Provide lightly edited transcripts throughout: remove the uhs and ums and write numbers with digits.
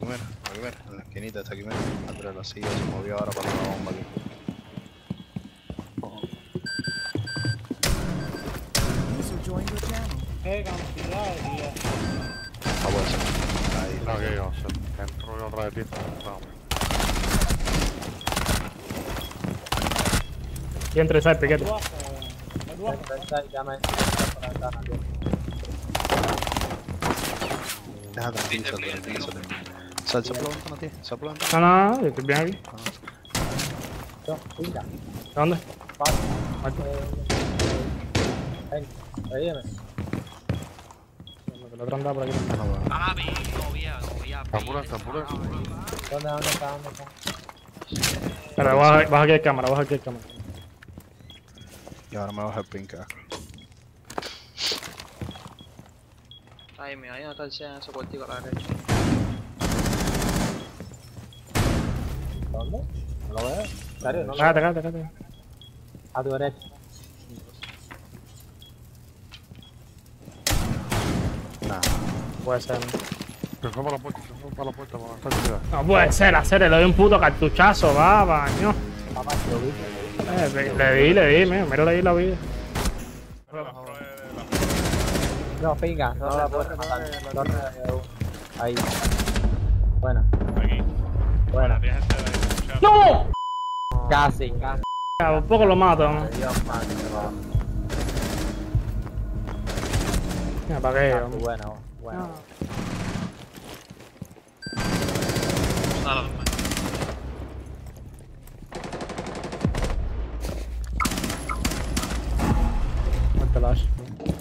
Mira, aquí mira, en la esquinita está aquí mira. Atrás de la silla se movió ahora para la bomba aquí. Qué cantidad de días. Ah, puede ser. Ahí. Ok, vamos a hacer. Entro otra vez pista. Vamos. Y entre ese piquete. Deja tranquilo. Sal, se planta, no tiene. Se planta. No, no, no, yo estoy bien aquí. ¿Dónde? Aquí. El otro andaba por aquí. Apúrense. ¿Dónde está? Espera, baja aquí el cámara, baja aquí el cámara. Y ahora me baja el pink acá. Ahí, mira, ahí no está el 100 en ese cuartico a la derecha. ¿Dónde? ¿No lo veo? ¿En serio? ¿No lo veo? Cállate. A tu derecha. Nah. Puede ser. Se fue para la puerta, para estar ciudad. No puede ser, hacer, le doy un puto cartuchazo, va, baño. Papá, lo vi. Le di, mira ahí la vida. No, pinga, no la puedes matar. Ahí. Buena. Aquí. Buena. Tienes gente ahí escuchando. ¡No! Casi. Por poco lo mato, ¿no? Dios, man. Me apagué, hombre. Bueno. Nada, Muerte la hacha.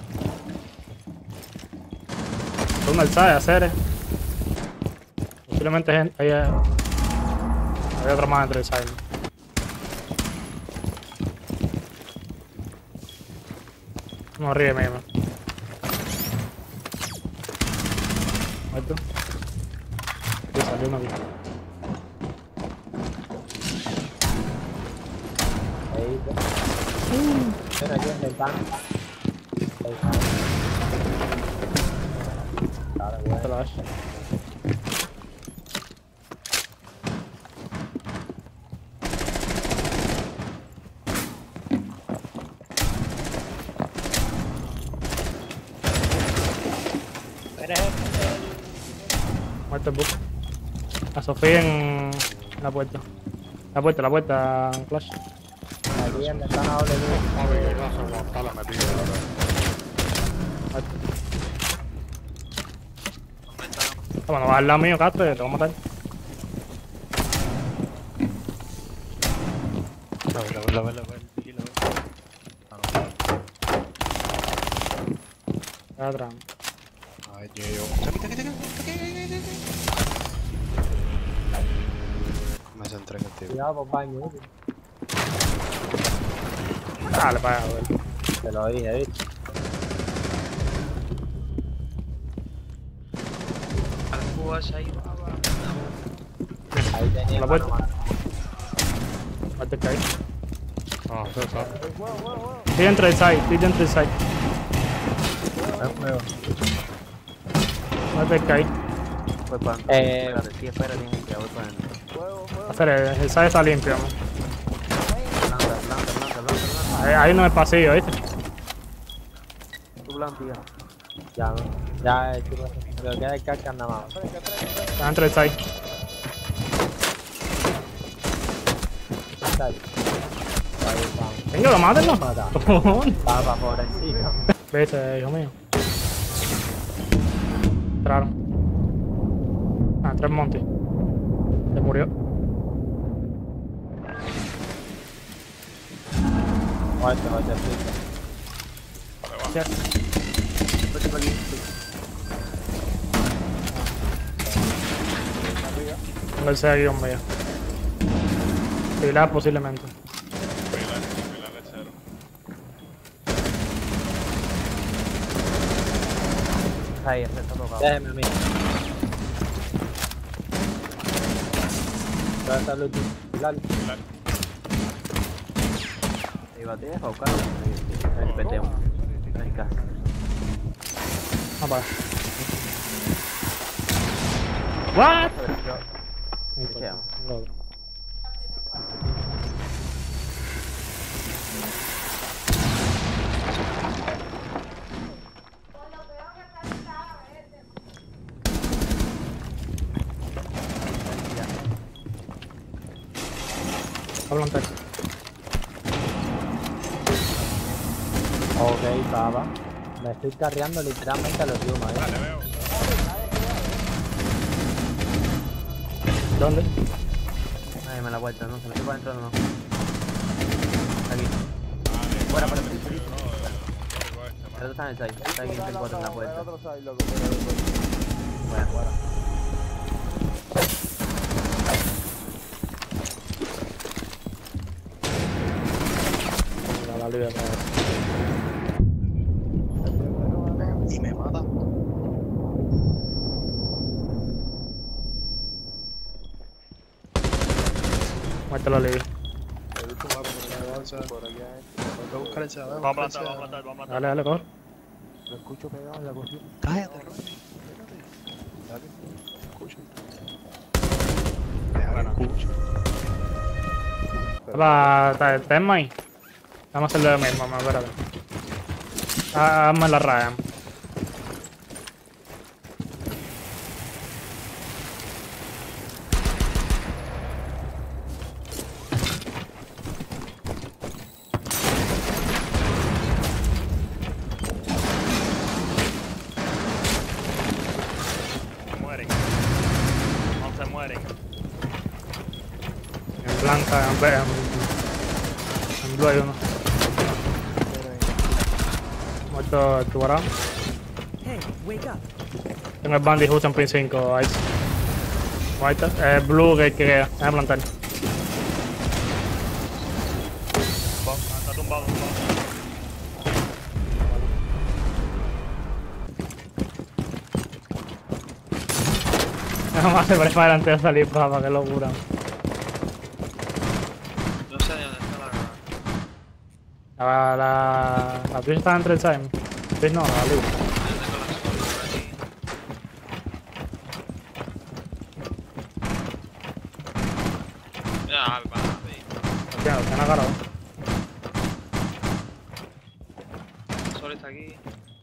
¿Dónde el sabe hacer? Posiblemente hay otro más entre el sabe. No ríe mismo. Muerto. Sí, salió uno aquí. Ahí. Mira, aquí en ventana. Ahí está. Dale, Muerte bueno. la hacha. Muerto el buco. A Sofía en la puerta. La puerta, Flash. Aquí en ventana doble luz. No, que no se aguanta la metida. Muerto. ventana. Bueno, vas al lado mío, Castro, te voy a matar. La ve. Está atrás. Ay, yo. Me centré contigo. Cuidado por baño. Dale para allá, güey. Te lo dije, ¿viste? Al cubo ese ahí, Ahí tenía La mano, puerta. mano. Muerte el caí. Ah, César. Estoy dentro del side, Muerte el caí. Hacer el side está limpio, man. Ahí no es pasillo, ¿viste? Ya, no. Ya, chico. Lo que queda es caca nada más. Está dentro del side. Está ahí. Ahí vamos. Venga, lo mátenlo. Mata. Cojones. Papá, pobrecito. Vete, hijo mío. Entraron. Entró en Monty. Se murió. Muerte, Ya. Tengo el C aquí, hombre, ya. Pilar posiblemente. Pilar de cero. Ahí, está tocado. Déjeme a mí. ¿Dónde está el último? Pilar. Ahí va, te deja buscar. El peteo. Ahí está. Vamos para allá. What? Pero No importa, Diciamo. lo otro. Hablan tech. Ok, pava. Me estoy carreando literalmente a los Yuma, Vale, veo. ¿Dónde? Ay, me la vuelta, no se me va entrando, no. Aquí. Vale, Fuera, vale, fuera. tío, no, código este, El otro está en el 6. Está aquí en el 4 en la puerta. otro side, loco. Fuera. La liga otra vez. Y me mata. Muerte la liga. El último va por la bolsa. Voy a buscar ese abajo. Va a matar, va a matar, va a matar. Dale, dale, corre. Lo escucho pegado en la cocina. Cállate, Ronnie. Espérate. Dale. Escucha. Deja que escuche. ¿Está en maíz? Vamos a hacerlo lo mismo, más espérate. Hazme la raya. Se mueren. No se mueren. En blanca, en blue hay uno. Muerto el tubarón. Tengo el bandit justo en pin 5, Ice. White, blue que queda. Déjame plantar. Está tumbado, tumbado. Nada más se prepara antes de salir, papá, qué locura. No sé ni dónde está la... La tuya está entre el time. Sí, no, la luz. Yo tengo las cosas por aquí. Mira, va, ahí. Hostia, lo están agarrado. El sol está aquí.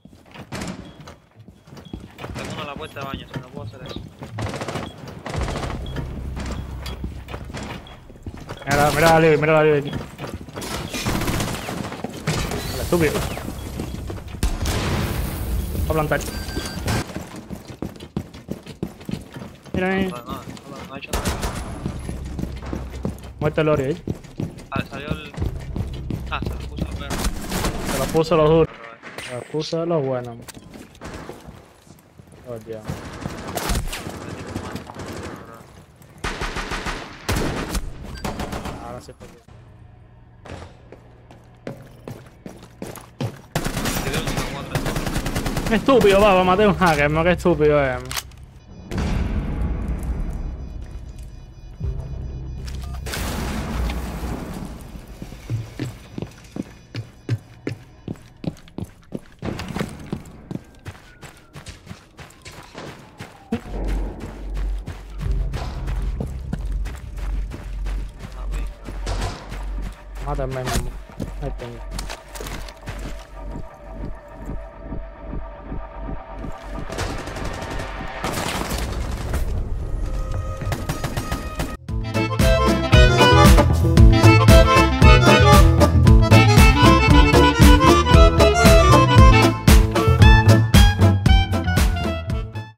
Tengo uno a la puerta de baño, si no puedo hacer eso. Mira la luz aquí. Vale, estúpido. Voy a plantar. Mira ahí. No ha hecho nada. Muerto el Ori ahí. Vale, salió el... Ah, se lo puso el perro. Se lo puso los duros. Pero, Se lo puso de los buenos. Oh, ya. Ahora sí fue bien. Qué estúpido, va, maté a un hacker, no, qué estúpido es. Mátame, mamá. Ahí tengo.